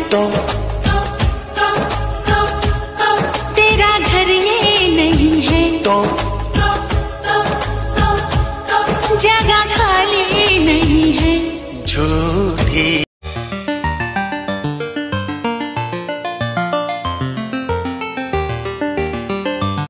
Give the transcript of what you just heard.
तो तेरा घर ये नहीं है तो जगह खाली नहीं है। झूठी